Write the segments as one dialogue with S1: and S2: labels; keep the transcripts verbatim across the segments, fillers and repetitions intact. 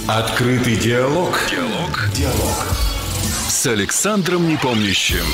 S1: Открытый диалог. Диалог. Диалог. С Александром Непомнящим.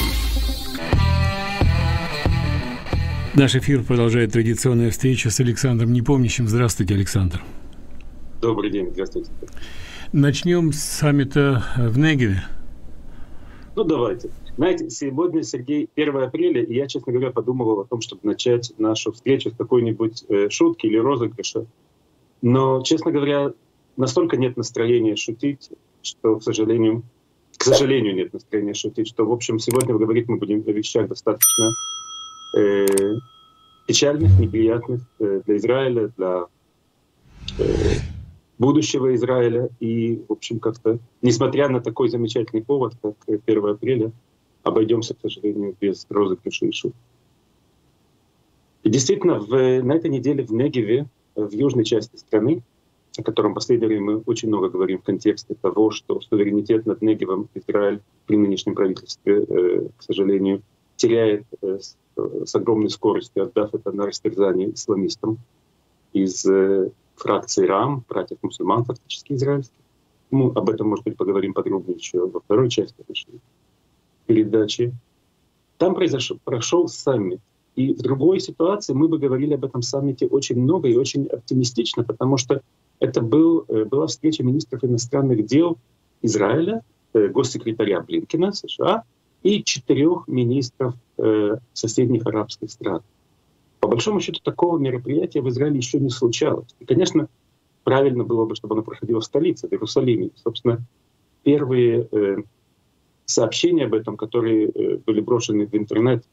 S2: Наш эфир продолжает традиционная встреча с Александром Непомнящим. Здравствуйте, Александр.
S3: Добрый день, здравствуйте.
S2: Начнем с саммита в Негеве.
S3: Ну, давайте. Знаете, сегодня, Сергей, первое апреля, и я, честно говоря, подумывал о том, чтобы начать нашу встречу с какой-нибудь э, шутки или розыгрыша. Но, честно говоря, настолько нет настроения шутить, что, к сожалению, к сожалению, нет настроения шутить, что, в общем, сегодня говорить мы будем о вещах достаточно э, печальных, неприятных э, для Израиля, для э, будущего Израиля. И, в общем, как-то, несмотря на такой замечательный повод, как первое апреля, обойдемся, к сожалению, без розыгрыша и шуток. И действительно, в, на этой неделе в Негеве, в южной части страны, о котором в последнее время мы очень много говорим в контексте того, что суверенитет над Негевом Израиль при нынешнем правительстве, э, к сожалению, теряет э, с, с огромной скоростью, отдав это на растерзание исламистам из э, фракции РАМ, братьев-мусульман, фактически израильских. Мы об этом, может быть, поговорим подробнее еще во второй части нашей передачи. Там произошел, прошел саммит. И в другой ситуации мы бы говорили об этом саммите очень много и очень оптимистично, потому что это был, была встреча министров иностранных дел Израиля, госсекретаря Блинкена, США, и четырех министров соседних арабских стран. По большому счету, такого мероприятия в Израиле еще не случалось. И, конечно, правильно было бы, чтобы оно проходило в столице, в Иерусалиме. Собственно, первые сообщения об этом, которые были брошены в интернет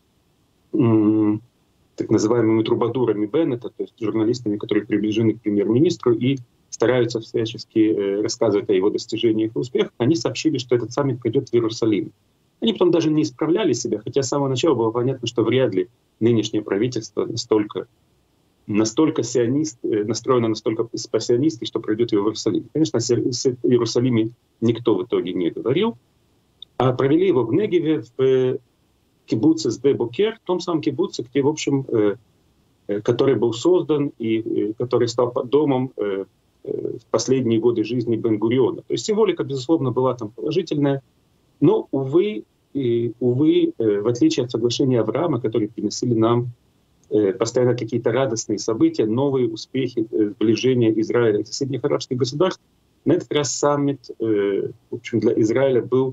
S3: так называемыми трубадурами Беннета, то есть журналистами, которые приближены к премьер-министру и стараются всячески рассказывать о его достижениях и успехах, они сообщили, что этот саммит пройдет в Иерусалим. Они потом даже не исправляли себя, хотя с самого начала было понятно, что вряд ли нынешнее правительство настолько, настолько сионист, настроено настолько по-сионистски, что пройдет в Иерусалим. Конечно, с Иерусалиме никто в итоге не говорил, а провели его в Негеве, в кибуце Сде-Бокер, в том самом кибуце, где, в общем, э, э, который был создан и э, который стал домом э, э, в последние годы жизни Бен-Гуриона. То есть символика, безусловно, была там положительная, но, увы, и, увы э, в отличие от соглашения Авраама, которые приносили нам э, постоянно какие-то радостные события, новые успехи, э, сближения Израиля и соседних арабских государств, на этот раз саммит э, в общем, для Израиля был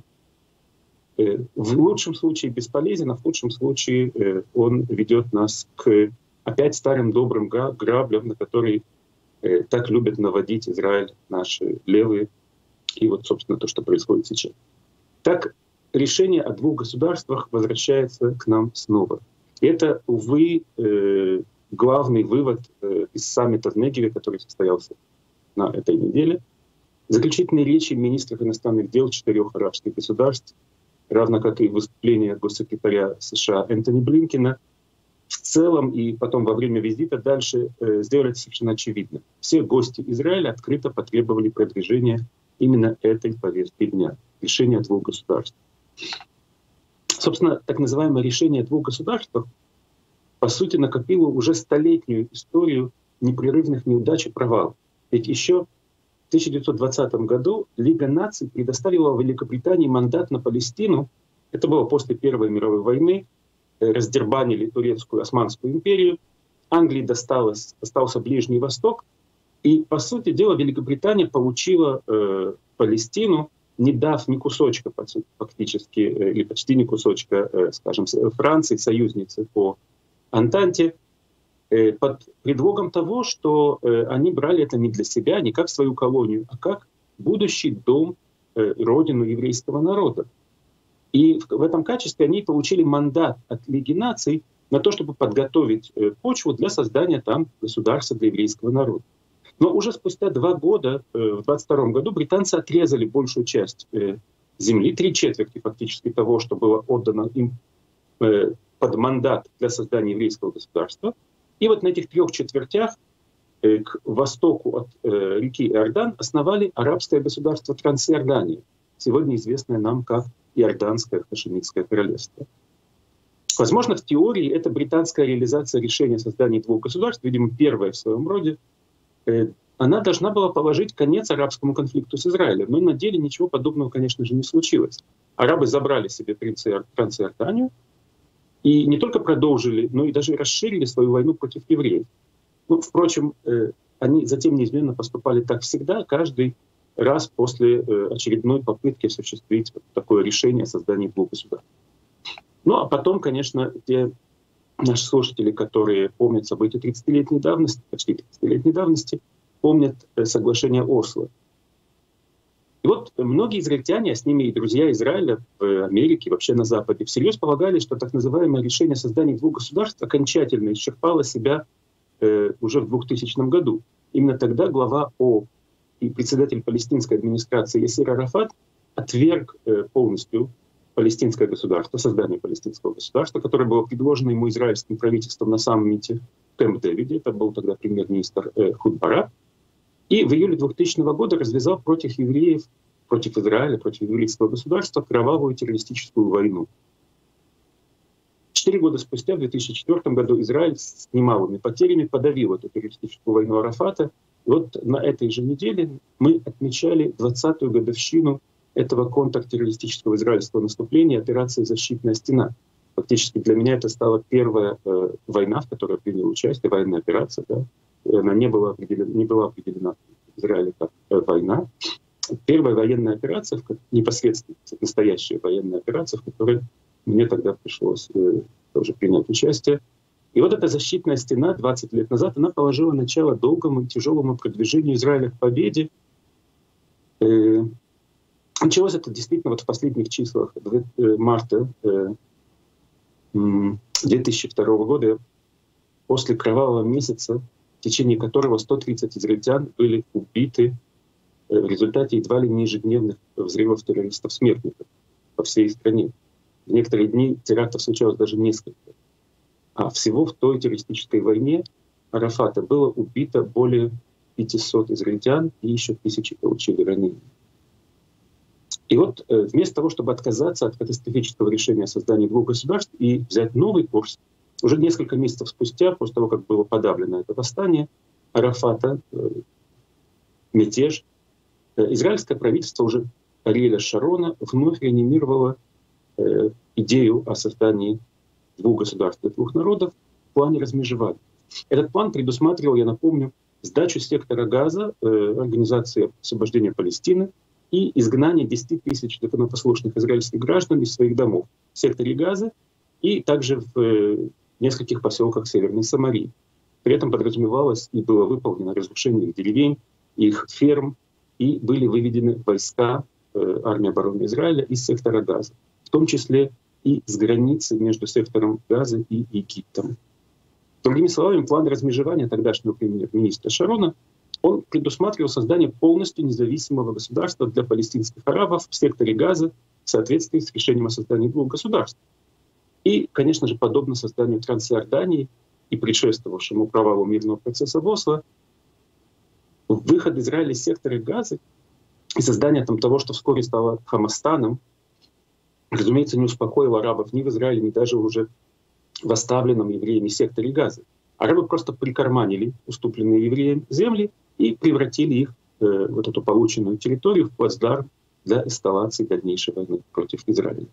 S3: в лучшем случае бесполезен, а в худшем случае он ведет нас к опять старым добрым граблям, на которые так любят наводить Израиль наши левые. И вот, собственно, то, что происходит сейчас. Так, решение о двух государствах возвращается к нам снова. И это, увы, главный вывод из саммита в Негеве, который состоялся на этой неделе. Заключительные речи министров иностранных дел четырех арабских государств, равно как и выступление госсекретаря США Энтони Блинкена, в целом и потом во время визита дальше э, сделали это совершенно очевидно. Все гости Израиля открыто потребовали продвижения именно этой повестки дня — решения двух государств. Собственно, так называемое решение двух государств по сути накопило уже столетнюю историю непрерывных неудач и провалов. Ведь еще в тысяча девятьсот двадцатом году Лига наций предоставила Великобритании мандат на Палестину. Это было после Первой мировой войны. Раздербанили турецкую Османскую империю. Англии досталось, достался Ближний Восток. И, по сути дела, Великобритания получила э, Палестину, не дав ни кусочка фактически, э, или почти ни кусочка, э, скажем, Франции, союзницы по Антанте, под предлогом того, что э, они брали это не для себя, не как свою колонию, а как будущий дом, э, родину еврейского народа. И в, в этом качестве они получили мандат от Лиги наций на то, чтобы подготовить э, почву для создания там государства для еврейского народа. Но уже спустя два года, э, в двадцать втором году, британцы отрезали большую часть э, земли, три четверти фактически того, что было отдано им э, под мандат для создания еврейского государства. И вот на этих трех четвертях э, к востоку от э, реки Иордан основали арабское государство Трансиордания, сегодня известное нам как Иорданское хашемитское королевство. Возможно, в теории это британская реализация решения о создании двух государств, видимо, первая в своем роде, она должна была положить конец арабскому конфликту с Израилем. Но на деле ничего подобного, конечно же, не случилось. Арабы забрали себе Трансиорданию и не только продолжили, но и даже расширили свою войну против евреев. Ну, впрочем, они затем неизменно поступали так всегда, каждый раз после очередной попытки осуществить такое решение о создании двух государств. Ну а потом, конечно, те наши слушатели, которые помнят события тридцатилетней давности, почти тридцатилетней давности, помнят соглашение Осло. И вот многие израильтяне, а с ними и друзья Израиля в Америке, вообще на Западе, всерьез полагали, что так называемое решение о создании двух государств окончательно исчерпало себя э, уже в двухтысячном году. Именно тогда глава ООН и председатель палестинской администрации Ясир Арафат отверг э, полностью палестинское государство, создание палестинского государства, которое было предложено ему израильским правительством на саммите в Кэмп-Дэвиде. Это был тогда премьер-министр э, Худ Барак. И в июле двухтысячного года развязал против евреев, против Израиля, против еврейского государства кровавую террористическую войну. Четыре года спустя, в две тысячи четвёртом году, Израиль с немалыми потерями подавил эту террористическую войну Арафата. И вот на этой же неделе мы отмечали двадцатую годовщину этого контртеррористического израильского наступления, операции «Защитная стена». Фактически для меня это стала первая э, война, в которой я принял участие, военная операция. Да? Она не была определена, не была определена в Израиле как э, война. Первая военная операция, непосредственно настоящая военная операция, в которой мне тогда пришлось э, тоже принять участие. И вот эта защитная стена двадцать лет назад, она положила начало долгому и тяжелому продвижению Израиля к победе. Э, началось это действительно вот в последних числах марта две тысячи второго года, после кровавого месяца, в течение которого сто тридцать израильтян были убиты в результате едва ли не ежедневных взрывов террористов-смертников по всей стране. В некоторые дни терактов случалось даже несколько. А всего в той террористической войне Арафата было убито более пятисот израильтян, и еще тысячи получили ранения. И вот вместо того, чтобы отказаться от катастрофического решения о создании двух государств и взять новый курс, уже несколько месяцев спустя, после того, как было подавлено это восстание Арафата, мятеж, израильское правительство уже Ариэля Шарона вновь реанимировало идею о создании двух государств и двух народов в плане размежевания. Этот план предусматривал, я напомню, сдачу сектора Газа Организации освобождения Палестины и изгнание десяти тысяч законопослушных израильских граждан из своих домов в секторе Газа и также в нескольких поселках Северной Самарии. При этом подразумевалось и было выполнено разрушение их деревень, их ферм, и были выведены войска э, армии обороны Израиля из сектора Газа, в том числе и с границы между сектором Газа и Египтом. Другими словами, план размежевания тогдашнего премьер-министра Шарона он предусматривал создание полностью независимого государства для палестинских арабов в секторе Газа в соответствии с решением о создании двух государств. И, конечно же, подобно созданию Трансиордании и предшествовавшему провалу мирного процесса в Осло, выход Израиля из сектора Газа и создание там того, что вскоре стало Хамастаном, разумеется, не успокоило арабов ни в Израиле, ни даже уже в оставленном евреями секторе Газа. Арабы просто прикарманили уступленные евреям земли и превратили их, э, вот эту полученную территорию, в плацдарм для эскалации дальнейшей войны против Израиля.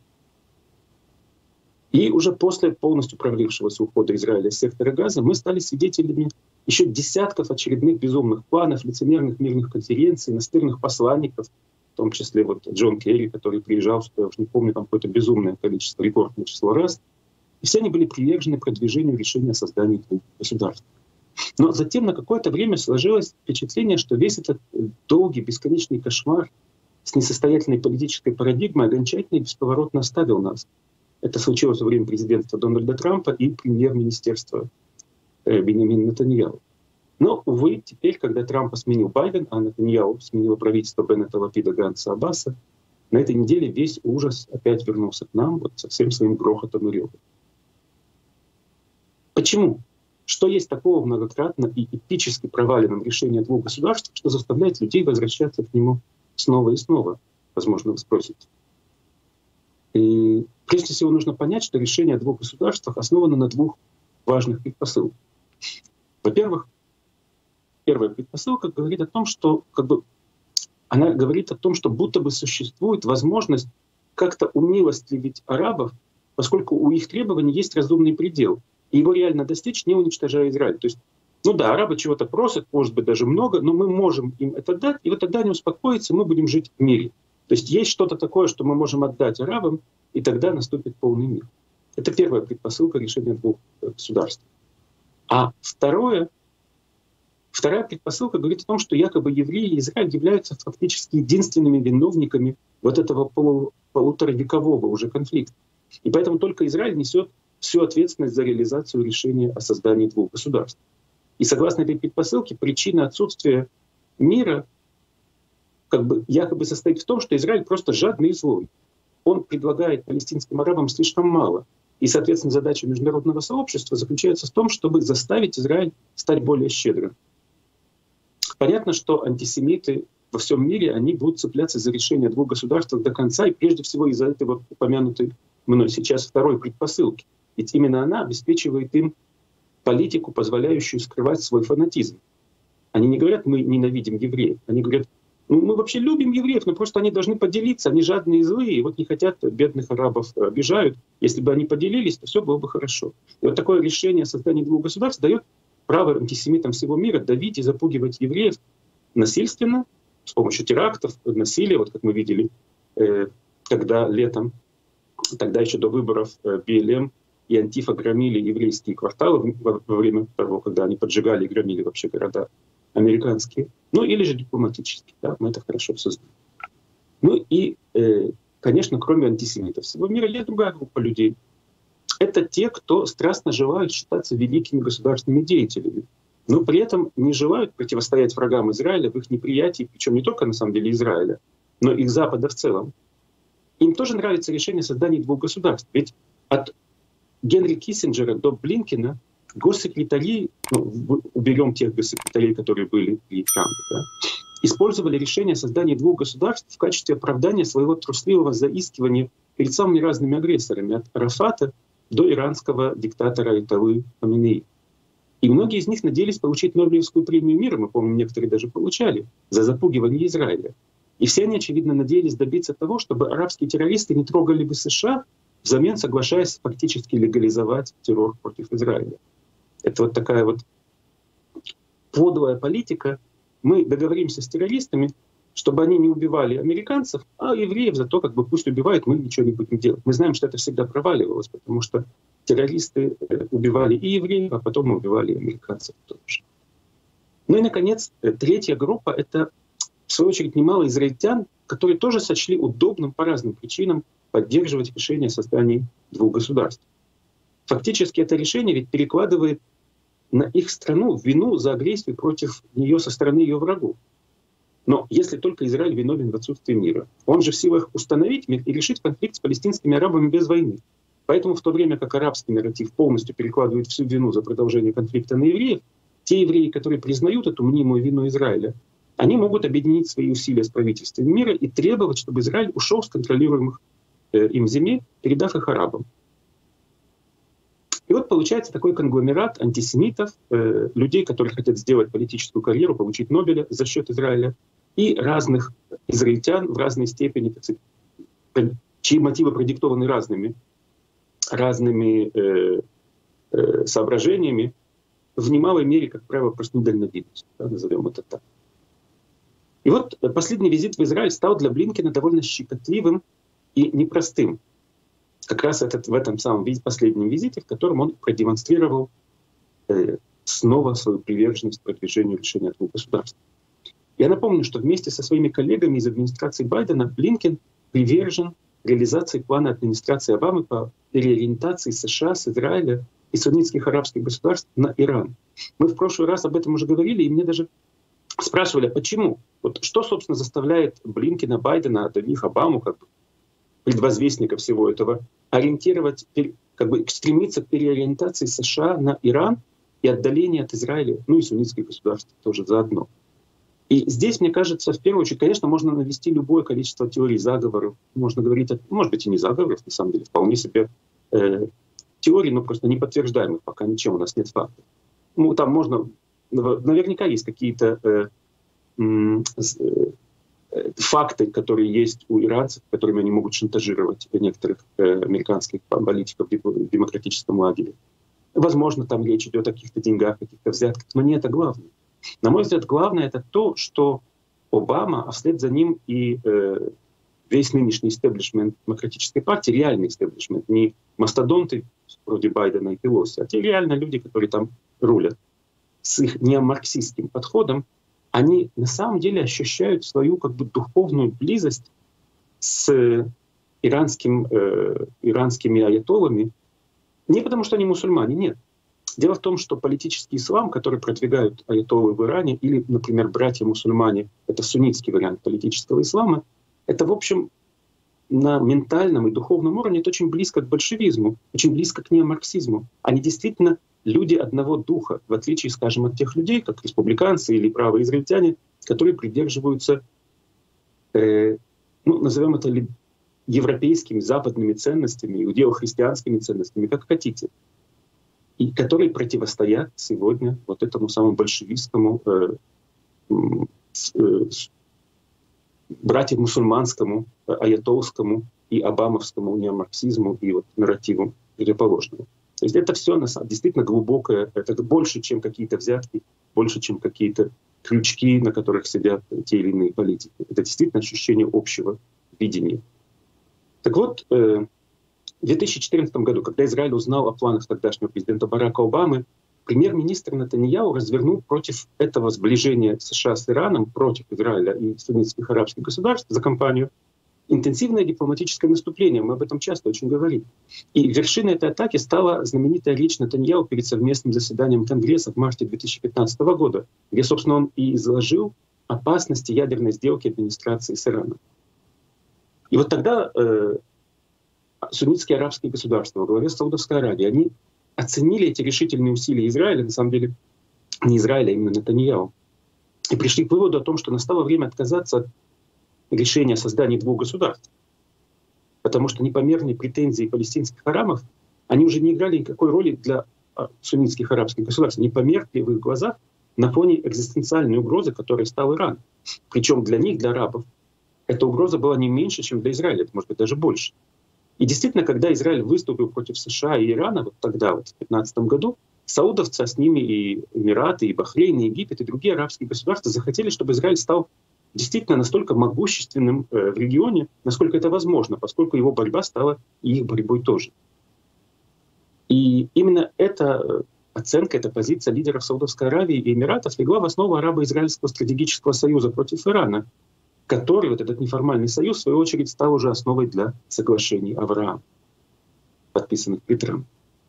S3: И уже после полностью провалившегося ухода Израиля из сектора Газа мы стали свидетелями еще десятков очередных безумных планов, лицемерных мирных конференций, настырных посланников, в том числе вот Джон Керри, который приезжал, что я уже не помню, там какое-то безумное количество, рекордное число раз. И все они были привержены продвижению решения о создании двух государств. Но затем на какое-то время сложилось впечатление, что весь этот долгий, бесконечный кошмар с несостоятельной политической парадигмой окончательно и бесповоротно оставил нас. Это случилось во время президентства Дональда Трампа и премьер-министерства Биньямина Нетаньяху. Но, увы, теперь, когда Трампа сменил Байден, а Нетаньяху сменило правительство Беннета, Лапида, Ганса, Аббаса, на этой неделе весь ужас опять вернулся к нам вот со всем своим грохотом и ревом. Почему? Что есть такого многократно и эпически проваленном решении двух государств, что заставляет людей возвращаться к нему снова и снова, возможно, вы спросите. И прежде всего нужно понять, что решение о двух государствах основано на двух важных предпосылках. Во-первых, первая предпосылка говорит о том, что как бы, она говорит о том, что будто бы существует возможность как-то умилостливить арабов, поскольку у их требований есть разумный предел. И его реально достичь, не уничтожая Израиль. То есть, ну да, арабы чего-то просят, может быть, даже много, но мы можем им это дать, и вот тогда они успокоятся, мы будем жить в мире. То есть есть что-то такое, что мы можем отдать арабам, и тогда наступит полный мир. Это первая предпосылка решения двух государств. А второе, вторая предпосылка говорит о том, что якобы евреи и Израиль являются фактически единственными виновниками вот этого полу, полуторавекового уже конфликта. И поэтому только Израиль несет всю ответственность за реализацию решения о создании двух государств. И согласно этой предпосылке, причина отсутствия мира как бы, якобы состоит в том, что Израиль просто жадный и злой. Он предлагает палестинским арабам слишком мало. И, соответственно, задача международного сообщества заключается в том, чтобы заставить Израиль стать более щедрым. Понятно, что антисемиты во всем мире, они будут цепляться за решение двух государств до конца, и прежде всего из-за этой вот упомянутой мной сейчас второй предпосылки. Ведь именно она обеспечивает им политику, позволяющую скрывать свой фанатизм. Они не говорят, мы ненавидим евреев. Они говорят, ну мы вообще любим евреев, но просто они должны поделиться, они жадные и злые, и вот не хотят, бедных арабов обижают. Если бы они поделились, то все было бы хорошо. И вот такое решение о создании двух государств дает право антисемитам всего мира давить и запугивать евреев насильственно, с помощью терактов, насилия, вот как мы видели, когда летом, тогда еще до выборов би эл эм и Антифа громили еврейские кварталы во время того, когда они поджигали и громили вообще города американские, ну или же дипломатические, да, мы это хорошо все знаем. Ну и, конечно, кроме антисемитов всего мира, есть другая группа людей. Это те, кто страстно желают считаться великими государственными деятелями, но при этом не желают противостоять врагам Израиля в их неприятии, причем не только на самом деле Израиля, но и Запада в целом. Им тоже нравится решение создания двух государств. Ведь от Генри Киссинджера до Блинкена госсекретари, ну, уберем тех госсекретарей, которые были при Трампе, да, использовали решение создания двух государств в качестве оправдания своего трусливого заискивания перед самыми разными агрессорами, от Арафата до иранского диктатора Айталы Хаминеи. И многие из них надеялись получить Нобелевскую премию мира, мы помним, некоторые даже получали, за запугивание Израиля. И все они, очевидно, надеялись добиться того, чтобы арабские террористы не трогали бы США, взамен соглашаясь фактически легализовать террор против Израиля. Это вот такая вот подлая политика. Мы договоримся с террористами, чтобы они не убивали американцев, а евреев зато как бы пусть убивают, мы ничего не будем делать. Мы знаем, что это всегда проваливалось, потому что террористы убивали и евреев, а потом убивали и американцев тоже. Ну и, наконец, третья группа — это, в свою очередь, немало израильтян, которые тоже сочли удобным по разным причинам поддерживать решение о создании двух государств. Фактически это решение ведь перекладывает на их страну вину за агрессию против нее со стороны ее врагов. Но если только Израиль виновен в отсутствии мира, он же в силах установить мир и решить конфликт с палестинскими арабами без войны. Поэтому в то время как арабский нарратив полностью перекладывает всю вину за продолжение конфликта на евреев, те евреи, которые признают эту мнимую вину Израиля, они могут объединить свои усилия с правительством мира и требовать, чтобы Израиль ушел с контролируемых э, им земель, передав их арабам. И вот получается такой конгломерат антисемитов, э, людей, которые хотят сделать политическую карьеру, получить Нобеля за счет Израиля, и разных израильтян в разной степени, так сказать, чьи мотивы продиктованы разными, разными э, э, соображениями, в немалой мере, как правило, просто недальновидностью, да, назовем это так. И вот последний визит в Израиль стал для Блинкена довольно щекотливым и непростым. Как раз этот, в этом самом последнем визите, в котором он продемонстрировал э, снова свою приверженность продвижению решения двух государств. Я напомню, что вместе со своими коллегами из администрации Байдена Блинкен привержен реализации плана администрации Обамы по переориентации США с Израиля и суннитских арабских государств на Иран. Мы в прошлый раз об этом уже говорили, и мне даже спрашивали, почему? Вот что, собственно, заставляет Блинкена, Байдена, а до них Обаму, как бы предвозвестника всего этого, ориентировать, как бы стремиться к переориентации США на Иран и отдаление от Израиля, ну и суннитских государств тоже заодно. И здесь, мне кажется, в первую очередь, конечно, можно навести любое количество теорий заговоров. Можно говорить, о, может быть, и не заговоров, на самом деле, вполне себе э, теорий, но просто не подтверждаемых пока ничем, у нас нет фактов. Ну, там можно наверняка есть какие-то э, э, факты, которые есть у иранцев, которыми они могут шантажировать некоторых э, американских политиков в демократическом лагере. Возможно, там речь идет о каких-то деньгах, каких-то взятках, но не это главное. На мой взгляд, главное — это то, что Обама, а вслед за ним и э, весь нынешний истеблишмент демократической партии, реальный истеблишмент, не мастодонты вроде Байдена и Пелоси, а те реально люди, которые там рулят, с их неомарксистским подходом, они на самом деле ощущают свою как бы духовную близость с иранским, э, иранскими аятоллами, не потому что они мусульмане, нет. Дело в том, что политический ислам, который продвигают аятоллы в Иране, или, например, братья-мусульмане, это суннитский вариант политического ислама, это, в общем, на ментальном и духовном уровне это очень близко к большевизму, очень близко к неомарксизму. Они действительно люди одного духа, в отличие, скажем, от тех людей, как республиканцы или правые израильтяне, которые придерживаются, э, ну, назовем это европейскими, западными ценностями, иудео-христианскими ценностями, как хотите, и которые противостоят сегодня вот этому самому большевистскому, э, э, братьям-мусульманскому, аятолскому и обамовскому неомарксизму и вот нарративу противоположному. То есть это все на самом действительно глубокое, это больше, чем какие-то взятки, больше, чем какие-то крючки, на которых сидят те или иные политики. Это действительно ощущение общего видения. Так вот, в две тысячи четырнадцатом году, когда Израиль узнал о планах тогдашнего президента Барака Обамы, премьер-министр Нетаньяху развернул против этого сближения США с Ираном, против Израиля и суннитских арабских государств за кампанию, интенсивное дипломатическое наступление. Мы об этом часто очень говорим. И вершиной этой атаки стала знаменитая речь Нетаньяху перед совместным заседанием Конгресса в марте две тысячи пятнадцатого года, где, собственно, он и изложил опасности ядерной сделки администрации с Ираном. И вот тогда э, суннитские арабские государства во главе с Саудовской Аравией, они оценили эти решительные усилия Израиля, на самом деле не Израиля, а именно Нетаньяху, и пришли к выводу о том, что настало время отказаться от решения о создании двух государств, потому что непомерные претензии палестинских арабов, они уже не играли никакой роли для суннитских арабских государств, не померкли в их глазах на фоне экзистенциальной угрозы, которой стал Иран. Причем для них, для арабов, эта угроза была не меньше, чем для Израиля, может быть, даже больше. И действительно, когда Израиль выступил против США и Ирана, вот тогда, вот, в две тысячи пятнадцатом году, саудовцы, а с ними и Эмираты, и Бахрейн, и Египет, и другие арабские государства захотели, чтобы Израиль стал действительно настолько могущественным э, в регионе, насколько это возможно, поскольку его борьба стала и их борьбой тоже. И именно эта оценка, эта позиция лидеров Саудовской Аравии и Эмиратов легла в основу арабо-израильского стратегического союза против Ирана, который, вот этот неформальный союз, в свою очередь, стал уже основой для соглашений Авраама, подписанных при Трампе.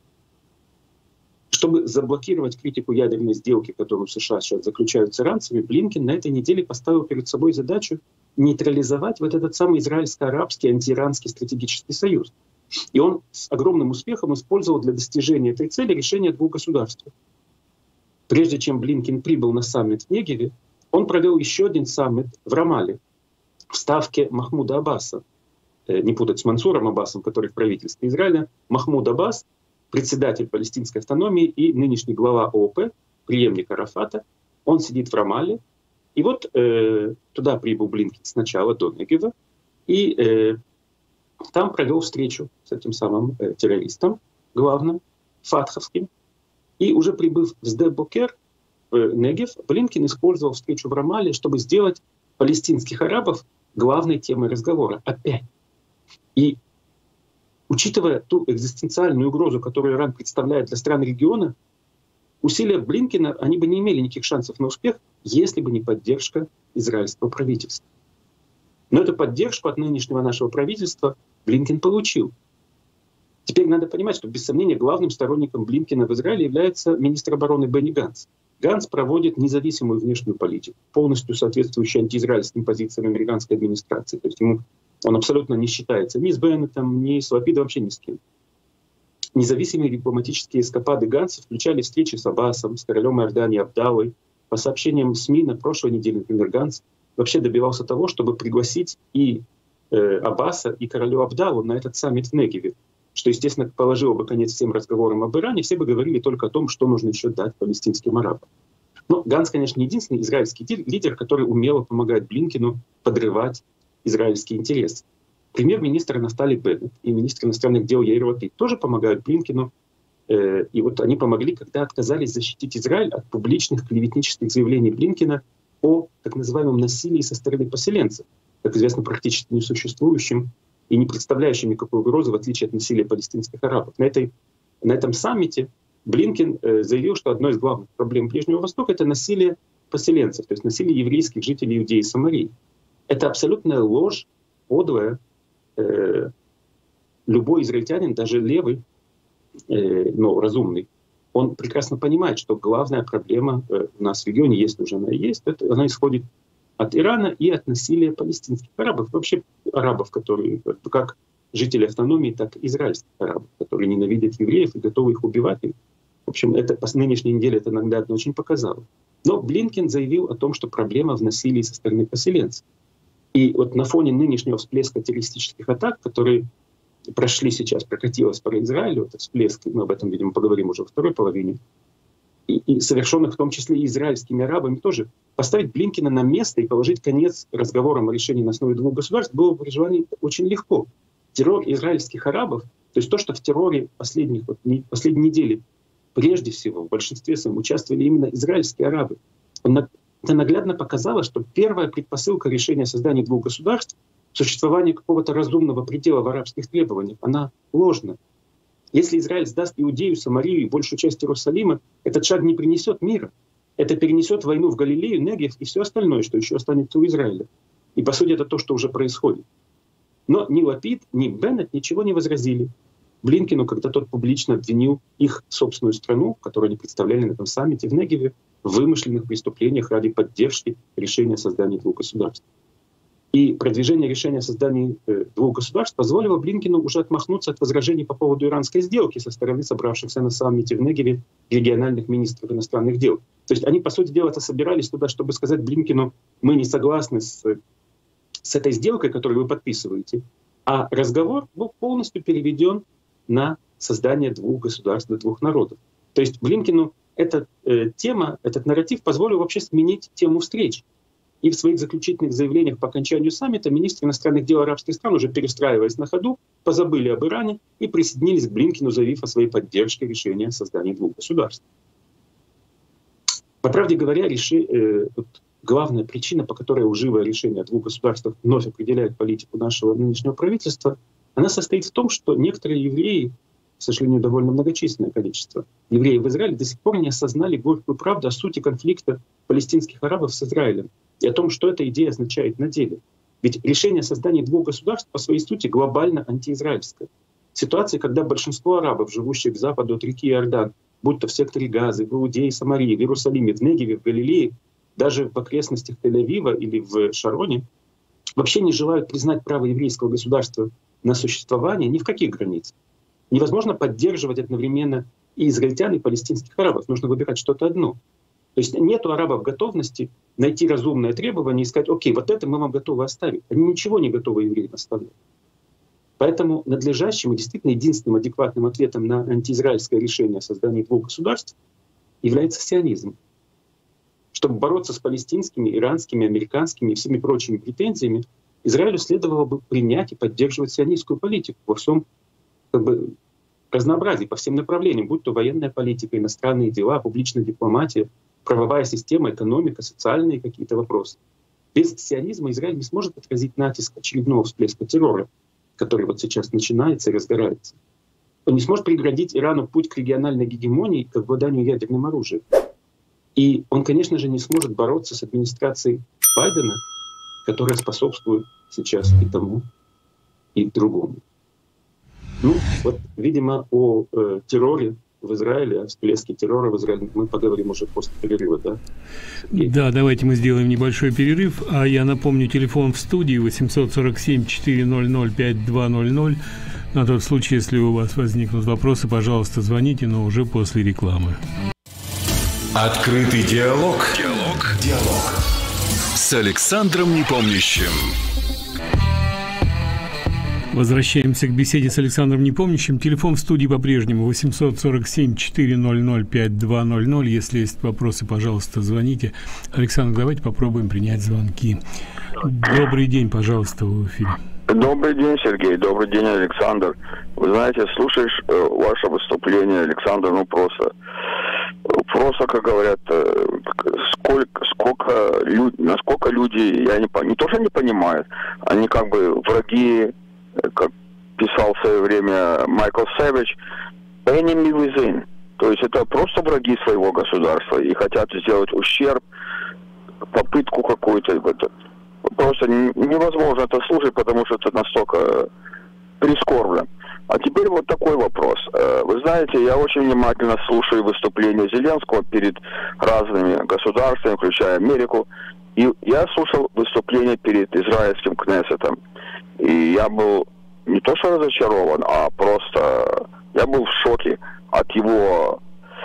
S3: Чтобы заблокировать критику ядерной сделки, которую США сейчас заключают с иранцами, Блинкен на этой неделе поставил перед собой задачу нейтрализовать вот этот самый израильско-арабский антииранский стратегический союз. И он с огромным успехом использовал для достижения этой цели решение двух государств. Прежде чем Блинкен прибыл на саммит в Негеве, он провел еще один саммит в Рамале, в ставке Махмуда Аббаса. Не путать с Мансуром Аббасом, который в правительстве Израиля. Махмуд Аббас, председатель палестинской автономии и нынешний глава ООП, преемник Арафата, он сидит в Рамале. И вот э, туда прибыл Блинкен сначала до Негева, и э, там провел встречу с этим самым э, террористом, главным, фатховским. И уже прибыв в Сде-Бокер, в Негев, Блинкен использовал встречу в Рамале, чтобы сделать палестинских арабов главной темой разговора. Опять. И учитывая ту экзистенциальную угрозу, которую Иран представляет для стран региона, усилия Блинкена, они бы не имели никаких шансов на успех, если бы не поддержка израильского правительства. Но эту поддержку от нынешнего нашего правительства Блинкен получил. Теперь надо понимать, что без сомнения главным сторонником Блинкена в Израиле является министр обороны Бенни Ганц. Ганц проводит независимую внешнюю политику, полностью соответствующую антиизраильским позициям американской администрации. То есть ему, он абсолютно не считается ни с Беннетом, ни с Лапидом, вообще ни с кем. Независимые дипломатические эскапады Ганца включали встречи с Аббасом, с королем Иордании Абдаллой. По сообщениям СМИ на прошлой неделе, например, Ганц вообще добивался того, чтобы пригласить и э, Аббаса, и королю Абдаллу на этот саммит в Негеве, что, естественно, положило бы конец всем разговорам об Иране, все бы говорили только о том, что нужно еще дать палестинским арабам. Ну, Ганц, конечно, не единственный израильский лидер, который умело помогает Блинкену подрывать израильские интересы. Премьер-министр Нафтали Беннет и министр иностранных дел Яир Лапид тоже помогают Блинкену. И вот они помогли, когда отказались защитить Израиль от публичных клеветнических заявлений Блинкена о так называемом насилии со стороны поселенцев, как известно, практически несуществующим и не представляющим никакой угрозы, в отличие от насилия палестинских арабов. На, этой, на этом саммите Блинкен заявил, что одной из главных проблем Ближнего Востока — это насилие поселенцев, то есть насилие еврейских жителей Иудеи и Самарии. Это абсолютная ложь, подлая. Любой израильтянин, даже левый, но разумный, он прекрасно понимает, что главная проблема у нас в регионе, если уже она и есть, это она исходит от Ирана и от насилия палестинских арабов, вообще арабов, которые как жители автономии, так и израильских арабов, которые ненавидят евреев и готовы их убивать. В общем, это по нынешней неделе это наглядно очень показало. Но Блинкен заявил о том, что проблема в насилии со стороны поселенцев. И вот на фоне нынешнего всплеска террористических атак, которые прошли сейчас, прокатилось по Израилю, это всплеск, мы об этом, видимо, поговорим уже во второй половине, и, и совершенных в том числе и израильскими арабами тоже, поставить Блинкена на место и положить конец разговорам о решении на основе двух государств было бы при желании очень легко. Террор израильских арабов, то есть то, что в терроре последних, вот, не, последней недели прежде всего в большинстве своем участвовали именно израильские арабы, он, это наглядно показало, что первая предпосылка решения создания двух государств, существование какого-то разумного предела в арабских требованиях, она ложна. Если Израиль сдаст Иудею, Самарию и большую часть Иерусалима, этот шаг не принесет мира. Это перенесет войну в Галилею, Негев и все остальное, что еще останется у Израиля. И по сути это то, что уже происходит. Но ни Лапид, ни Беннет ничего не возразили Блинкену, когда тот публично обвинил их собственную страну, которую они представляли на этом саммите в Негеве, в вымышленных преступлениях ради поддержки решения создания двух государств. И продвижение решения о создании э, двух государств позволило Блинкену уже отмахнуться от возражений по поводу иранской сделки со стороны собравшихся на саммите в Негеве региональных министров иностранных дел. То есть они, по сути дела, собирались туда, чтобы сказать Блинкену: мы не согласны с, с этой сделкой, которую вы подписываете. А разговор был полностью переведен на создание двух государств, двух народов. То есть Блинкену эта э, тема, этот нарратив позволил вообще сменить тему встреч. И в своих заключительных заявлениях по окончанию саммита министры иностранных дел арабских стран, уже перестраиваясь на ходу, позабыли об Иране и присоединились к Блинкену, заявив о своей поддержке решения о создании двух государств. По правде говоря, реши, э, вот главная причина, по которой лживое решение о двух государствах вновь определяет политику нашего нынешнего правительства, она состоит в том, что некоторые евреи, к сожалению, довольно многочисленное количество евреев в Израиле, до сих пор не осознали горькую правду о сути конфликта палестинских арабов с Израилем и о том, что эта идея означает на деле. Ведь решение о создании двух государств по своей сути глобально антиизраильское. В ситуации, когда большинство арабов, живущих к западу от реки Иордан, будь то в секторе Газы, в Иудее, Самарии, в Иерусалиме, в Негеве, в Галилее, даже в окрестностях Тель-Авива или в Шароне, вообще не желают признать право еврейского государства на существование ни в каких границах. Невозможно поддерживать одновременно и израильтян, и палестинских арабов. Нужно выбирать что-то одно. То есть нет у арабов готовности найти разумное требование и сказать: окей, вот это мы вам готовы оставить. Они ничего не готовы евреям оставлять. Поэтому надлежащим и действительно единственным адекватным ответом на антиизраильское решение о создании двух государств является сионизм. Чтобы бороться с палестинскими, иранскими, американскими и всеми прочими претензиями, Израилю следовало бы принять и поддерживать сионистскую политику во всем как бы разнообразии, по всем направлениям, будь то военная политика, иностранные дела, публичная дипломатия, правовая система, экономика, социальные какие-то вопросы. Без сионизма Израиль не сможет отразить натиск очередного всплеска террора, который вот сейчас начинается и разгорается. Он не сможет преградить Ирану путь к региональной гегемонии, к обладанию ядерным оружием. И он, конечно же, не сможет бороться с администрацией Байдена, которая способствует сейчас и тому, и другому. Ну, вот, видимо, о э, терроре в Израиле, о всплеске террора в Израиле мы поговорим уже после перерыва, да? Сергей?
S2: Да, давайте мы сделаем небольшой перерыв. А я напомню, телефон в студии восемь сорок семь четыреста пять два ноль ноль. На тот случай, если у вас возникнут вопросы, пожалуйста, звоните, но уже после рекламы.
S1: Открытый диалог. Диалог. Диалог. С Александром Непомнящим.
S2: Возвращаемся к беседе с Александром Непомнящим. Телефон в студии по-прежнему восемьсот сорок семь четыреста пятьдесят два ноль ноль. Если есть вопросы, пожалуйста, звоните. Александр, давайте попробуем принять звонки. Добрый день, пожалуйста, в эфире.
S4: Добрый день, Сергей. Добрый день, Александр. Вы знаете, слушаешь э, ваше выступление, Александр, ну просто, просто, как говорят, э, сколько, сколько люд, насколько люди, я не не то, что не понимают, они как бы враги, как писал в свое время Майкл Сэвидж, enemy within. То есть это просто враги своего государства и хотят сделать ущерб, попытку какую-то. Просто невозможно это слушать, потому что это настолько прискорбно. А теперь вот такой вопрос. Вы знаете, я очень внимательно слушаю выступления Зеленского перед разными государствами, включая Америку. И я слушал выступление перед израильским Кнессетом. И я был не то что разочарован, а просто я был в шоке от его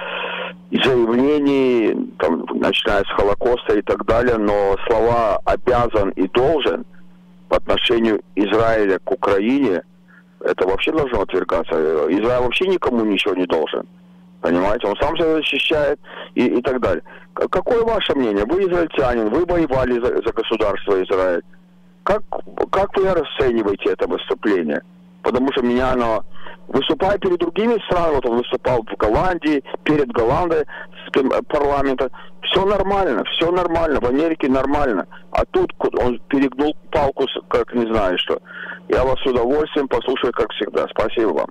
S4: заявлений, там, начиная с Холокоста и так далее, но слова «обязан» и «должен» по отношению Израиля к Украине, это вообще должно отвергаться. Израиль вообще никому ничего не должен. Понимаете? Он сам себя защищает и, и так далее. Какое ваше мнение? Вы израильтянин, вы воевали за, за государство Израиль. Как, как вы расцениваете это выступление? Потому что меня оно... Выступая перед другими странами, вот он выступал в Голландии, перед Голландией, парламента, все нормально, все нормально, в Америке нормально. А тут он перегнул палку, как не знаю что. Я вас с удовольствием послушаю, как всегда. Спасибо вам.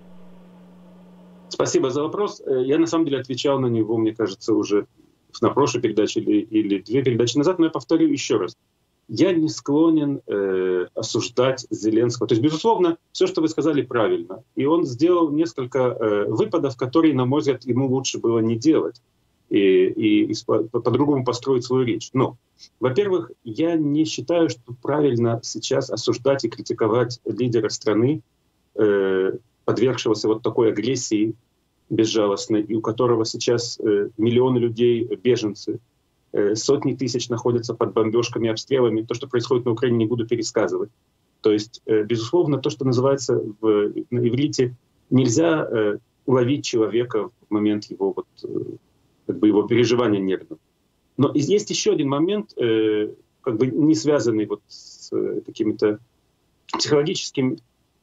S3: Спасибо за вопрос. Я на самом деле отвечал на него, мне кажется, уже на прошлой передаче или, или две передачи назад, но я повторю еще раз. Я не склонен э, осуждать Зеленского. То есть, безусловно, все, что вы сказали, правильно. И он сделал несколько э, выпадов, которые, на мой взгляд, ему лучше было не делать. И, и, и по- по-другому построить свою речь. Но, во-первых, я не считаю, что правильно сейчас осуждать и критиковать лидера страны, э, подвергшегося вот такой агрессии безжалостной, и у которого сейчас э, миллионы людей беженцы, сотни тысяч находятся под бомбежками, обстрелами. То, что происходит на Украине, не буду пересказывать. То есть, безусловно, то, что называется в, на иврите, нельзя ловить человека в момент его, вот, как бы его переживания нервного. Но есть еще один момент, как бы не связанный вот с какими-то психологическими.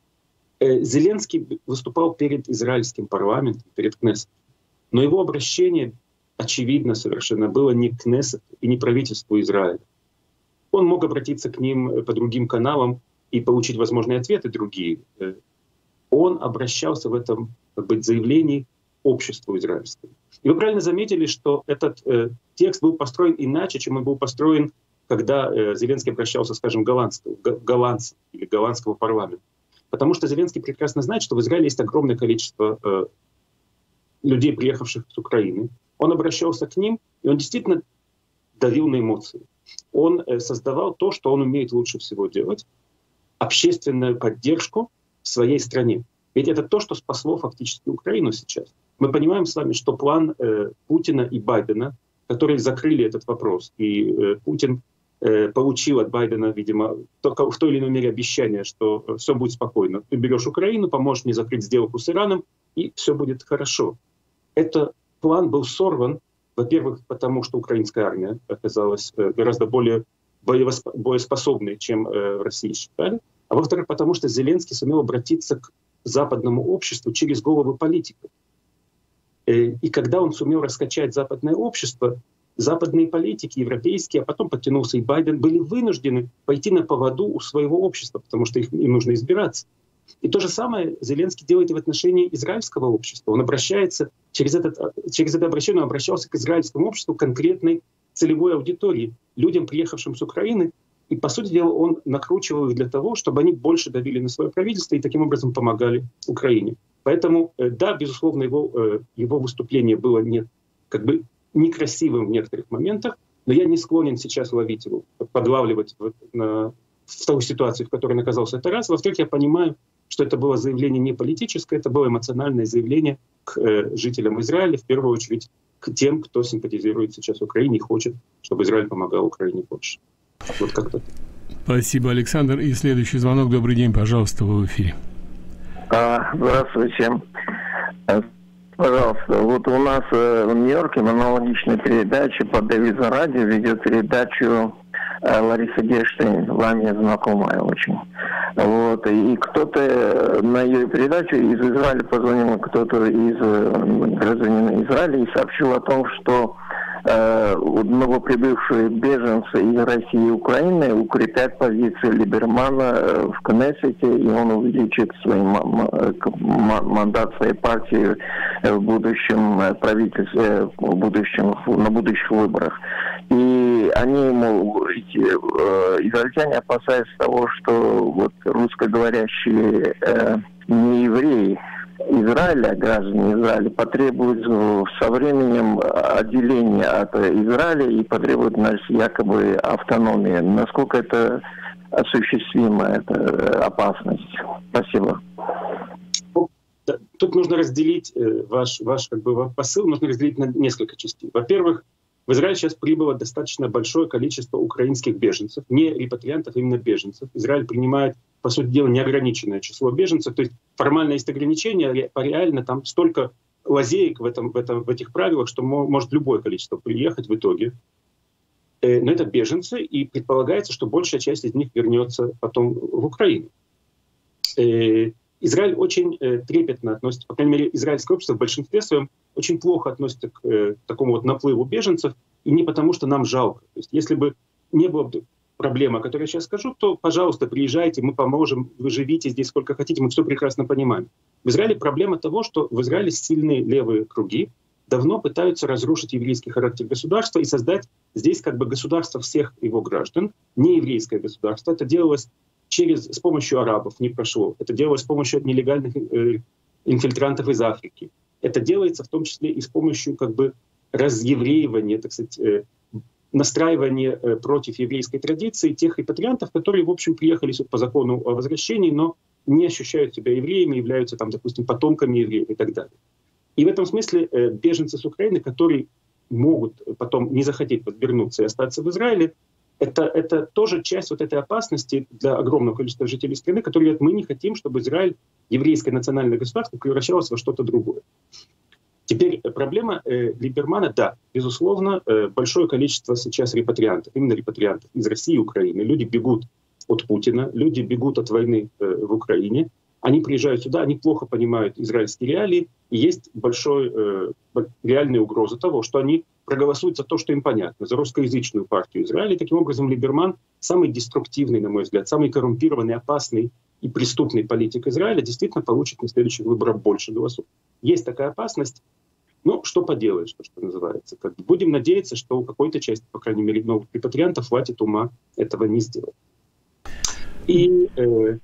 S3: Зеленский выступал перед израильским парламентом, перед Кнессетом. Но его обращение, очевидно совершенно, было не к Кнессету и не правительству Израиля. Он мог обратиться к ним по другим каналам и получить возможные ответы другие. Он обращался в этом, как бы, заявлении к обществу израильскому. И вы правильно заметили, что этот э, текст был построен иначе, чем он был построен, когда э, Зеленский обращался, скажем, к голландскому, голландцам или голландскому парламенту. Потому что Зеленский прекрасно знает, что в Израиле есть огромное количество э, людей, приехавших с Украины. Он обращался к ним, и он действительно давил на эмоции. Он э, создавал то, что он умеет лучше всего делать — общественную поддержку в своей стране. Ведь это то, что спасло фактически Украину сейчас. Мы понимаем с вами, что план э, Путина и Байдена, которые закрыли этот вопрос, и э, Путин э, получил от Байдена, видимо, только в той или иной мере обещание, что э, все будет спокойно. Ты берешь Украину, поможешь мне закрыть сделку с Ираном, и все будет хорошо. Это план был сорван, во-первых, потому что украинская армия оказалась гораздо более боеспособной, чем в России считали, а во-вторых, потому что Зеленский сумел обратиться к западному обществу через головы политиков. И когда он сумел раскачать западное общество, западные политики, европейские, а потом подтянулся и Байден, были вынуждены пойти на поводу у своего общества, потому что их, им нужно избираться. И то же самое Зеленский делает и в отношении израильского общества. Он обращается, через, этот, через это обращение он обращался к израильскому обществу, конкретной целевой аудитории, людям, приехавшим с Украины. И, по сути дела, он накручивал их для того, чтобы они больше давили на свое правительство и таким образом помогали Украине. Поэтому, да, безусловно, его, его выступление было не, как бы некрасивым в некоторых моментах, но я не склонен сейчас ловить его, подлавливать в, на, в ту ситуацию, в которой он оказался. Это раз. Во-вторых, я понимаю, что это было заявление не политическое, это было эмоциональное заявление к э, жителям Израиля, в первую очередь к тем, кто симпатизирует сейчас Украине и хочет, чтобы Израиль помогал Украине больше. Вот как-то.
S2: Спасибо, Александр. И следующий звонок. Добрый день, пожалуйста, вы в эфире.
S5: А, здравствуйте. Пожалуйста, вот у нас в Нью-Йорке аналогичная передача по Девиза радио ведет передачу Лариса Герштейн, вами знакомая очень. Вот, и кто-то на ее передачу из Израиля позвонил, кто-то из гражданина Израиля и сообщил о том, что э, новоприбывшие беженцы из России и Украины укрепят позиции Либермана в Кнессете, и он увеличит свой мандат своей партии в будущем правительстве, в будущем, на будущих выборах. И они, мол, израильтяне опасаются того, что вот русскоговорящие э, не евреи Израиля, граждане Израиля, потребуют со временем отделения от Израиля и потребуют, значит, якобы автономии. Насколько это осуществимо, эта опасность? Спасибо.
S3: Тут нужно разделить ваш, ваш как бы, посыл, нужно разделить на несколько частей. Во-первых, в Израиль сейчас прибыло достаточно большое количество украинских беженцев, не репатриантов, а именно беженцев. Израиль принимает, по сути дела, неограниченное число беженцев. То есть формально есть ограничения, а реально там столько лазеек в, этом, в, этом, в этих правилах, что может любое количество приехать в итоге. Но это беженцы, и предполагается, что большая часть из них вернется потом в Украину. Израиль очень э, трепетно относится, по крайней мере, израильское общество в большинстве своем очень плохо относится к э, такому вот наплыву беженцев, и не потому, что нам жалко. То есть, если бы не было проблемы, о которой я сейчас скажу, то, пожалуйста, приезжайте, мы поможем, вы живите здесь сколько хотите, мы все прекрасно понимаем. В Израиле проблема того, что в Израиле сильные левые круги давно пытаются разрушить еврейский характер государства и создать здесь как бы государство всех его граждан, не еврейское государство. Это делалось через, с помощью арабов, не прошло. Это делалось с помощью нелегальных э, инфильтрантов из Африки. Это делается в том числе и с помощью как бы разевреивания, так сказать, э, настраивания э, против еврейской традиции тех репатриантов, которые, в общем, приехали по закону о возвращении, но не ощущают себя евреями, являются, там, допустим, потомками евреев и так далее. И в этом смысле э, беженцы с Украины, которые могут потом не захотеть вернуться и остаться в Израиле, Это, это тоже часть вот этой опасности для огромного количества жителей страны, которые говорят, мы не хотим, чтобы Израиль, еврейское национальное государство, превращалось во что-то другое. Теперь проблема э, Либермана, да, безусловно, э, большое количество сейчас репатриантов, именно репатриантов из России и Украины. Люди бегут от Путина, люди бегут от войны э, в Украине, они приезжают сюда, они плохо понимают израильские реалии, и есть большой, э, реальная угроза того, что они проголосуют за то, что им понятно, за русскоязычную партию Израиля. И таким образом Либерман, самый деструктивный, на мой взгляд, самый коррумпированный, опасный и преступный политик Израиля, действительно получит на следующих выборах больше голосов. Есть такая опасность. Ну, что поделаешь, что называется. Как бы будем надеяться, что у какой-то части, по крайней мере, новых репатриантов хватит ума этого не сделать. И, э,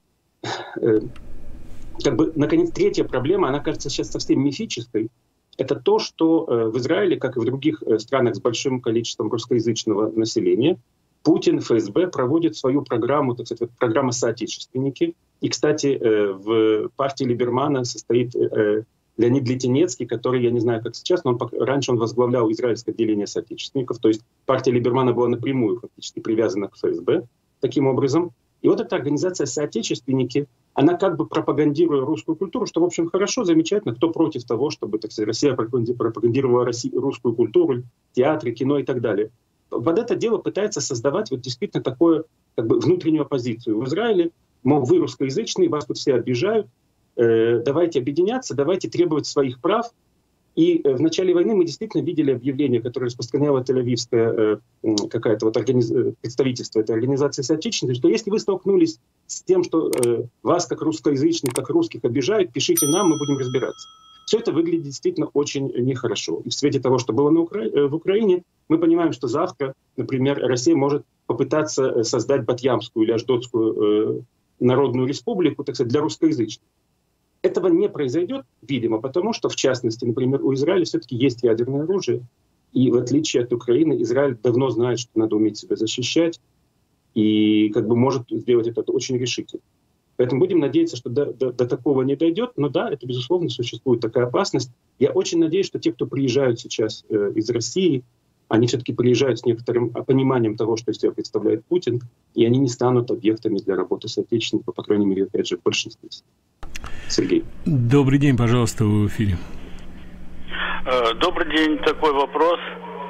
S3: э, как бы, наконец, третья проблема, она кажется сейчас совсем мифической. Это то, что э, в Израиле, как и в других э, странах с большим количеством русскоязычного населения, Путин, ФСБ проводит свою программу, так сказать, программа «Соотечественники». И, кстати, э, в партии Либермана состоит э, Леонид Литинецкий, который, я не знаю, как сейчас, но он, раньше он возглавлял израильское отделение соотечественников. То есть партия Либермана была напрямую фактически привязана к ФСБ таким образом. И вот эта организация «Соотечественники», она как бы пропагандируя русскую культуру, что, в общем, хорошо, замечательно, кто против того, чтобы, так сказать, Россия пропагандировала Россию, русскую культуру, театры, кино и так далее. Под это дело пытается создавать вот действительно такую как бы внутреннюю оппозицию в Израиле. Мол, вы русскоязычные, вас тут все обижают, э, давайте объединяться, давайте требовать своих прав. И в начале войны мы действительно видели объявление, которое распространяла тель-авивская э, какая-то вот организ... представительство этой организации соотечественников, что если вы столкнулись с тем, что э, вас как русскоязычных, как русских обижают, пишите нам, мы будем разбираться. Все это выглядит действительно очень нехорошо. И в свете того, что было на Укра... в Украине, мы понимаем, что завтра, например, Россия может попытаться создать Батьямскую или Аждотскую э, народную республику, так сказать, для русскоязычных. Этого не произойдет, видимо, потому что, в частности, например, у Израиля все-таки есть ядерное оружие. И в отличие от Украины, Израиль давно знает, что надо уметь себя защищать и как бы может сделать это очень решительно. Поэтому будем надеяться, что до, до, до такого не дойдет. Но да, это, безусловно, существует такая опасность. Я очень надеюсь, что те, кто приезжают сейчас э, из России, они все-таки приезжают с некоторым пониманием того, что из себя представляет Путин, и они не станут объектами для работы соотечественников, по крайней мере, опять же, в большинстве. Сергей.
S2: Добрый день, пожалуйста, вы в эфире.
S6: Добрый день. Такой вопрос.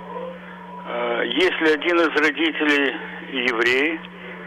S6: Если один из родителей еврей,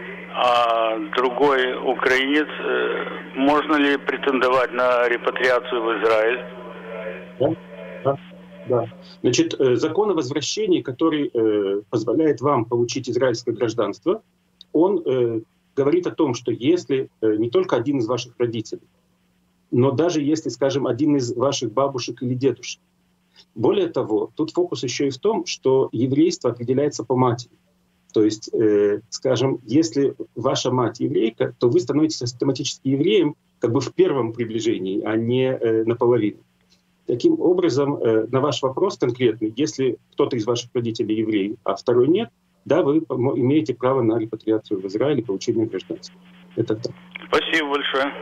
S6: а другой украинец, можно ли претендовать на репатриацию в Израиль?
S3: Да, да, да. Значит, закон о возвращении, который э, позволяет вам получить израильское гражданство, он э, говорит о том, что если э, не только один из ваших родителей, но даже если, скажем, один из ваших бабушек или дедушек. Более того, тут фокус еще и в том, что еврейство определяется по матери. То есть, э, скажем, если ваша мать еврейка, то вы становитесь автоматически евреем как бы в первом приближении, а не э, наполовину. Таким образом, э, на ваш вопрос конкретный, если кто-то из ваших родителей еврей, а второй нет, да, вы имеете право на репатриацию в Израиль и получение гражданства. Это так.
S6: Спасибо большое.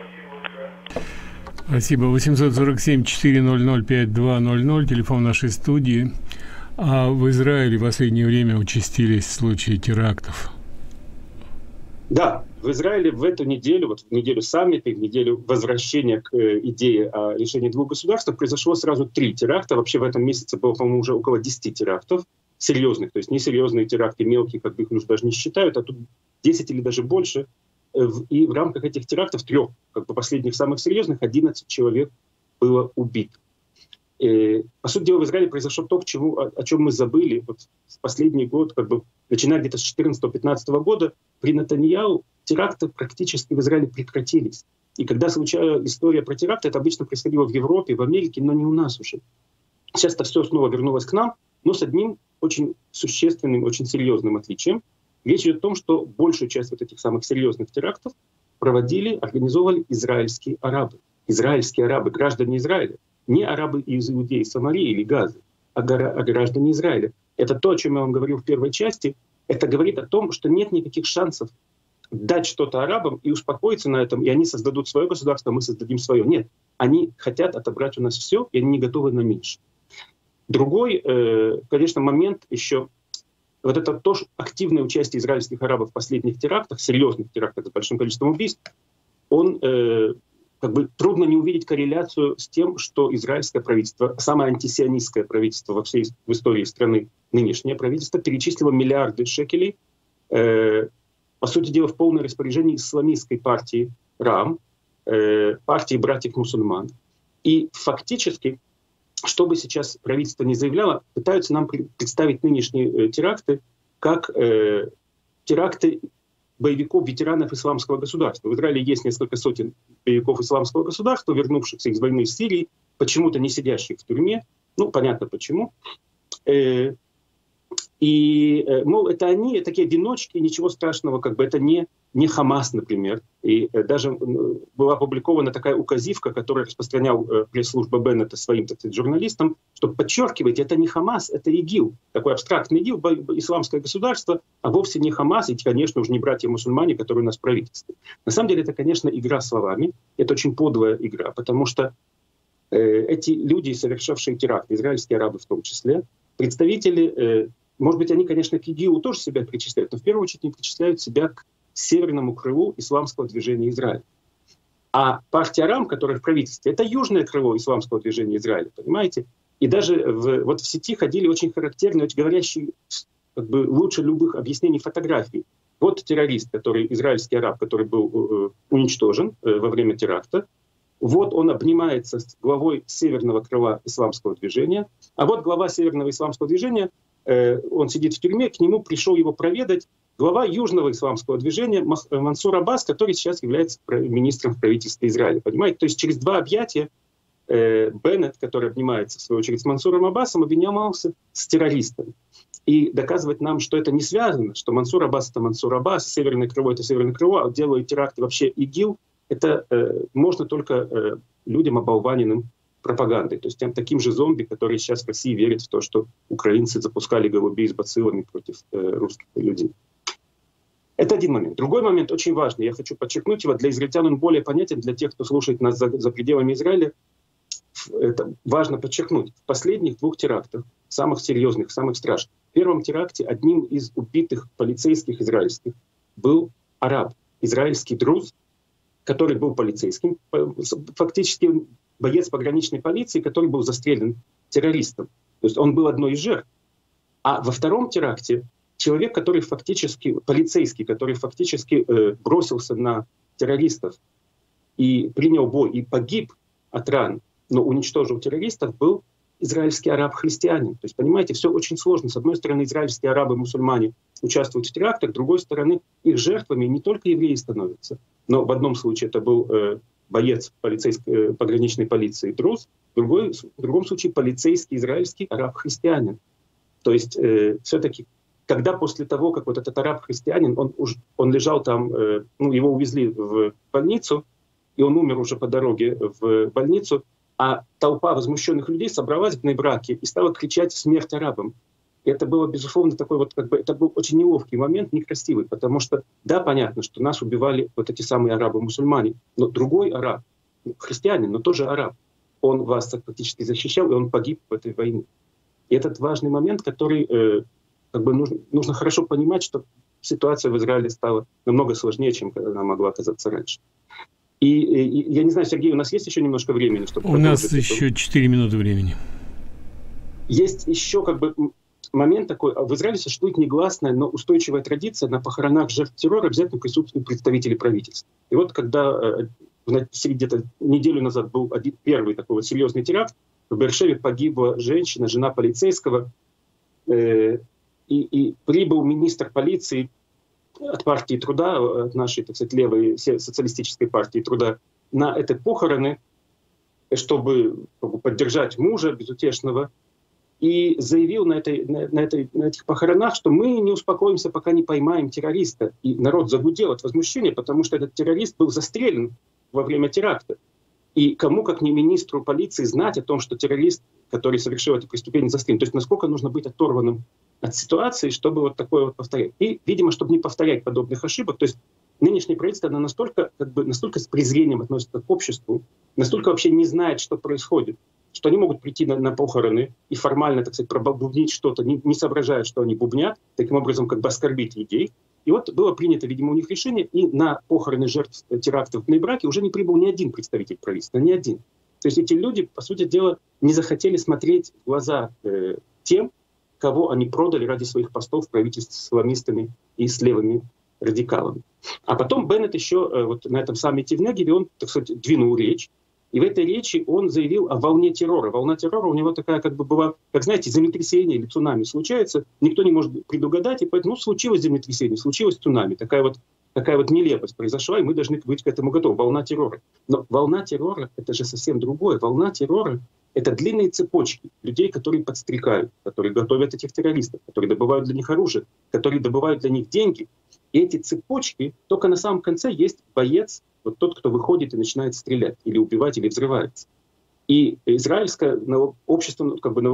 S2: Спасибо. восемьсот сорок семь четыреста пятьдесят два ноль ноль, телефон нашей студии. А в Израиле в последнее время участились случаи терактов.
S3: Да, в Израиле в эту неделю, вот в неделю саммита и в неделю возвращения к э, идее о решении двух государств произошло сразу три теракта. Вообще в этом месяце было, по-моему, уже около десяти терактов серьезных. То есть несерьезные теракты, мелкие, как бы их уже даже не считают, а тут десять или даже больше. И в рамках этих терактов, трех, как бы последних самых серьезных, одиннадцать человек было убито. И, по сути дела, в Израиле произошло то, к чему, о, о чем мы забыли. Вот в последний год, как бы, начиная где-то с четырнадцатого-пятнадцатого года, при Нетаньяху теракты практически в Израиле прекратились. И когда случалась история про теракты, это обычно происходило в Европе, в Америке, но не у нас уже. Сейчас это все снова вернулось к нам, но с одним очень существенным, очень серьезным отличием. Речь идет о том, что большую часть вот этих самых серьезных терактов проводили, организовывали израильские арабы. Израильские арабы, граждане Израиля. Не арабы из Иудеи, Самарии или Газы, а граждане Израиля. Это то, о чем я вам говорил в первой части. Это говорит о том, что нет никаких шансов дать что-то арабам и успокоиться на этом, и они создадут свое государство, а мы создадим свое. Нет, они хотят отобрать у нас все, и они не готовы на меньше. Другой, конечно, момент еще, вот это тоже активное участие израильских арабов в последних терактах, серьезных терактах с большим количеством убийств, он как бы трудно не увидеть корреляцию с тем, что израильское правительство, самое антисионистское правительство во всей в истории страны, нынешнее правительство, перечислило миллиарды шекелей, э, по сути дела, в полное распоряжение исламистской партии РАМ, э, партии братьев-мусульман. И фактически, что бы сейчас правительство ни заявляло, пытаются нам представить нынешние э, теракты как э, теракты боевиков, ветеранов исламского государства. В Израиле есть несколько сотен боевиков исламского государства, вернувшихся из войны с Сирией, почему-то не сидящих в тюрьме. Ну, понятно почему. И, мол, это они, такие одиночки, ничего страшного, как бы это не, не Хамас, например. И даже была опубликована такая указивка, которую распространял пресс-служба Беннета своим, так сказать, журналистам, что подчеркивайте, это не Хамас, это ИГИЛ, такой абстрактный ИГИЛ, исламское государство, а вовсе не Хамас, и, конечно, уже не братья-мусульмане, которые у нас в правительстве. На самом деле это, конечно, игра словами, это очень подлая игра, потому что э, эти люди, совершавшие теракты, израильские арабы в том числе, представители, э, может быть, они, конечно, к ИГИЛу тоже себя причисляют, но в первую очередь они причисляют себя к северному крылу исламского движения Израиля. А партия РАМ, которая в правительстве, это южное крыло исламского движения Израиля, понимаете? И даже в, вот в сети ходили очень характерные, очень говорящие как бы, лучше любых объяснений фотографий. Вот террорист, который, израильский араб, который был э, уничтожен э, во время теракта. Вот он обнимается с главой северного крыла исламского движения. А вот глава северного исламского движения, э, он сидит в тюрьме, к нему пришел его проведать глава южного исламского движения Мансур Аббас, который сейчас является министром в правительстве Израиля. Понимаете? То есть через два объятия э, Беннет, который обнимается в свою очередь с Мансуром Аббасом, объединялся с террористами. И доказывать нам, что это не связано, что Мансур Аббас — это Мансур Аббас, северное крыло — это северное крыло, а делают теракты вообще ИГИЛ, это э, можно только э, людям, оболваненным пропагандой. То есть тем, таким же зомби, которые сейчас в России верят в то, что украинцы запускали голубей с бациллами против э, русских людей. Это один момент. Другой момент очень важный. Я хочу подчеркнуть его. Для израильтян он более понятен, для тех, кто слушает нас за, за пределами Израиля. Это важно подчеркнуть. В последних двух терактах самых серьезных, самых страшных. В первом теракте одним из убитых полицейских израильских был араб, израильский друз, который был полицейским, фактически боец пограничной полиции, который был застрелен террористом. То есть он был одной из жертв. А во втором теракте человек, который фактически, полицейский, который фактически э, бросился на террористов и принял бой, и погиб от ран, но уничтожил террористов, был израильский араб-христианин. То есть, понимаете, все очень сложно. С одной стороны, израильские арабы-мусульмане участвуют в терактах, с другой стороны, их жертвами не только евреи становятся, но в одном случае это был э, боец полицейской, э, пограничной полиции друз, в, другой, в другом случае полицейский израильский араб-христианин. То есть э, все-таки, когда после того, как вот этот араб-христианин, он, уж, он лежал там, э, ну, его увезли в больницу, и он умер уже по дороге в больницу, а толпа возмущенных людей собралась в Бней-Браке и стала кричать «Смерть арабам!». И это было, безусловно, такой вот, как бы, это был очень неловкий момент, некрасивый, потому что, да, понятно, что нас убивали вот эти самые арабы-мусульмане, но другой араб, христианин, но тоже араб, он вас фактически защищал, и он погиб в этой войне. И этот важный момент, который, э, как бы, нужно, нужно хорошо понимать, что ситуация в Израиле стала намного сложнее, чем она могла оказаться раньше. И, и я не знаю, Сергей, у нас есть еще немножко времени, чтобы...
S2: У нас еще четыре минуты времени.
S3: Есть еще как бы момент такой. В Израиле существует негласная, но устойчивая традиция: на похоронах жертв террора обязательно присутствуют представители правительства. И вот когда где-то неделю назад был один, первый такой вот серьезный теракт, в Беэр-Шеве погибла женщина, жена полицейского, э, и, и прибыл министр полиции от партии Труда, от нашей, так сказать, левой социалистической партии Труда, на эти похороны, чтобы поддержать мужа безутешного, и заявил на, этой, на, на, этой, на этих похоронах, что мы не успокоимся, пока не поймаем террориста. И народ загудел от возмущения, потому что этот террорист был застрелен во время теракта. И кому, как не министру полиции, знать о том, что террорист, который совершил это преступление, застрелен. То есть насколько нужно быть оторванным от ситуации, чтобы вот такое вот повторять. И, видимо, чтобы не повторять подобных ошибок, то есть нынешнее правительство, оно настолько, как бы, настолько с презрением относится к обществу, настолько вообще не знает, что происходит, что они могут прийти на, на похороны и формально, так сказать, пробубнить что-то, не, не соображая, что они бубнят, таким образом как бы оскорбить людей. И вот было принято, видимо, у них решение, и на похороны жертв терактов в Бней-Браке уже не прибыл ни один представитель правительства, ни один. То есть эти люди, по сути дела, не захотели смотреть в глаза э, тем, кого они продали ради своих постов в правительстве с исламистами и с левыми радикалами. А потом Беннет еще э, вот на этом саммите в Негеве, он, так сказать, двинул речь. И в этой речи он заявил о волне террора. Волна террора у него такая, как бы была, как знаете, землетрясение или цунами случается, никто не может предугадать, и поэтому ну, случилось землетрясение, случилось цунами. Такая вот, такая вот нелепость произошла, и мы должны быть к этому готовы. Волна террора. Но волна террора — это же совсем другое. Волна террора — это длинные цепочки людей, которые подстрекают, которые готовят этих террористов, которые добывают для них оружие, которые добывают для них деньги. И эти цепочки, только на самом конце есть боец, вот тот, кто выходит и начинает стрелять, или убивать, или взрывается. И израильское общество, как бы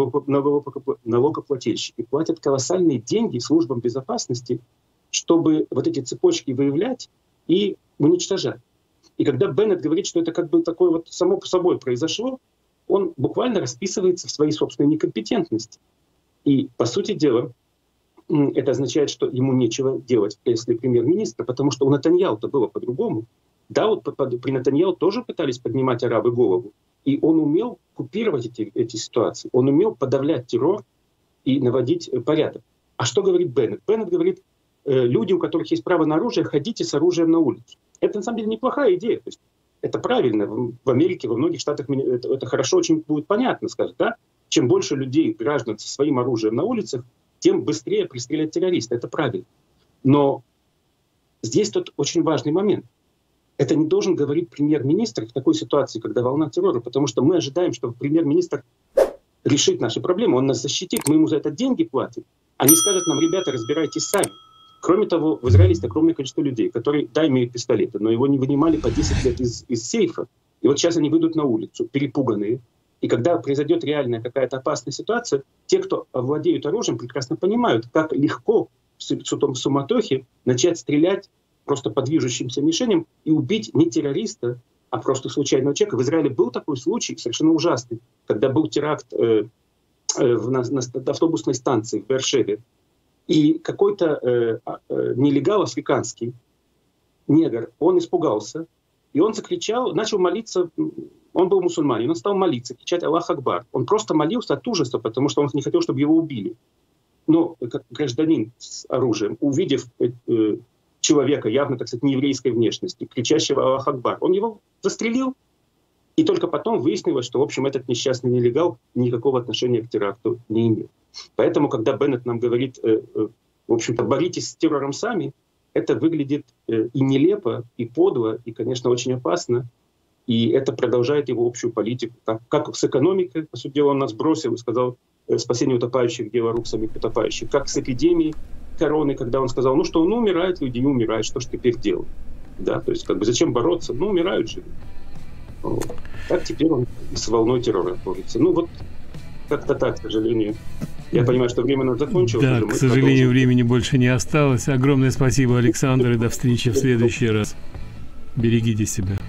S3: налогоплательщики, платят колоссальные деньги службам безопасности, чтобы вот эти цепочки выявлять и уничтожать. И когда Беннет говорит, что это как бы такое вот само по собой произошло, он буквально расписывается в своей собственной некомпетентности. И, по сути дела, это означает, что ему нечего делать в кресле премьер-министра, потому что у Нетаньяху-то было по-другому. Да, вот при Нетаньяху тоже пытались поднимать арабы голову, и он умел купировать эти, эти ситуации, он умел подавлять террор и наводить порядок. А что говорит Беннет? Беннет говорит, люди, у которых есть право на оружие, ходите с оружием на улицу. Это на самом деле неплохая идея. То есть это правильно. В Америке, во многих штатах это, это хорошо очень будет понятно, скажут, да? Чем больше людей, граждан со своим оружием на улицах, тем быстрее пристрелят террориста. Это правильно. Но здесь тут очень важный момент. Это не должен говорить премьер-министр в такой ситуации, когда волна террора, потому что мы ожидаем, что премьер-министр решит наши проблемы, он нас защитит, мы ему за это деньги платим, а не скажет нам: ребята, разбирайтесь сами. Кроме того, в Израиле есть огромное количество людей, которые, да, имеют пистолеты, но его не вынимали по десять лет из, из сейфа. И вот сейчас они выйдут на улицу, перепуганные. И когда произойдет реальная какая-то опасная ситуация, те, кто владеют оружием, прекрасно понимают, как легко в суматохе начать стрелять просто по движущимся мишеням и убить не террориста, а просто случайного человека. В Израиле был такой случай, совершенно ужасный, когда был теракт э, в, на, на автобусной станции в Бершеве, и какой-то э, э, нелегал африканский, негр, он испугался, и он закричал, начал молиться, он был мусульманин, он стал молиться, кричать «Аллах Акбар». Он просто молился от ужаса, потому что он не хотел, чтобы его убили. Но как гражданин с оружием, увидев э, человека, явно, так сказать, нееврейской внешности, кричащего «Аллах Акбар», он его застрелил. И только потом выяснилось, что, в общем, этот несчастный нелегал никакого отношения к теракту не имел. Поэтому, когда Беннет нам говорит, э, э, в общем-то, боритесь с террором сами, это выглядит э, и нелепо, и подло, и, конечно, очень опасно. И это продолжает его общую политику. Как, как с экономикой, по сути дела, он нас бросил и сказал, э, спасение утопающих — дело рук самих утопающих. Как с эпидемией короны, когда он сказал, ну что, ну умирают люди, не умирают, что ж теперь делать? Да, то есть как бы зачем бороться? Ну умирают же. Вот. Так теперь он с волной террора борется. Ну вот как-то так, к сожалению. Я понимаю, что время у нас закончилось.
S2: Да, к сожалению, продолжим. Времени больше не осталось. Огромное спасибо, Александр, и до встречи в следующий раз. Берегите себя.